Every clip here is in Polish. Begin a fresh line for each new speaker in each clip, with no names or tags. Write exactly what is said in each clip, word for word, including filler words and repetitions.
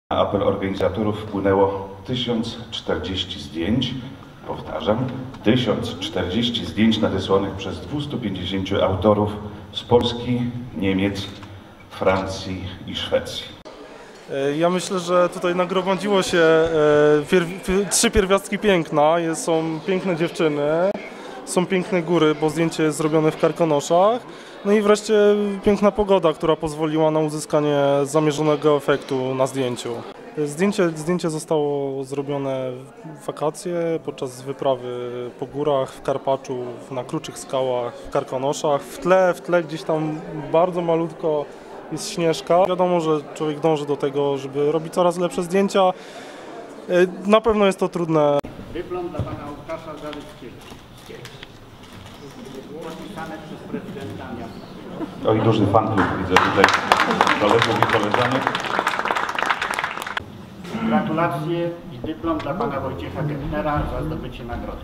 Na apel organizatorów wpłynęło tysiąc czterdzieści zdjęć, powtarzam, tysiąc czterdzieści zdjęć nadesłanych przez dwieście pięćdziesięciu autorów z Polski, Niemiec, Francji i Szwecji.
Ja myślę, że tutaj nagromadziło się pier trzy pierwiastki piękna. Są piękne dziewczyny, są piękne góry, bo zdjęcie jest zrobione w Karkonoszach. No i wreszcie piękna pogoda, która pozwoliła na uzyskanie zamierzonego efektu na zdjęciu. Zdjęcie, zdjęcie zostało zrobione w wakacje podczas wyprawy po górach w Karpaczu, na Kruczych Skałach, w Karkonoszach. W tle, w tle gdzieś tam bardzo malutko jest Śnieżka. Wiadomo, że człowiek dąży do tego, żeby robić coraz lepsze zdjęcia. Na pewno jest to trudne.
Dyplom dla pana Łukasza Zaleckiego. Podpisane przez prezydenta miasta.
Oj, duży fan klub widzę tutaj kolegów i koleżanek.
Gratulacje i dyplom dla pana Wojciecha Gettnera za zdobycie nagrody.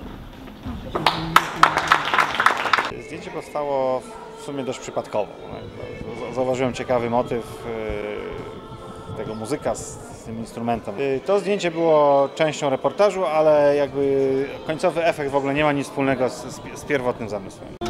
Zdjęcie powstało w sumie dość przypadkowo. Zauważyłem ciekawy motyw tego muzyka z tym instrumentem. To zdjęcie było częścią reportażu, ale jakby końcowy efekt w ogóle nie ma nic wspólnego z, z pierwotnym zamysłem.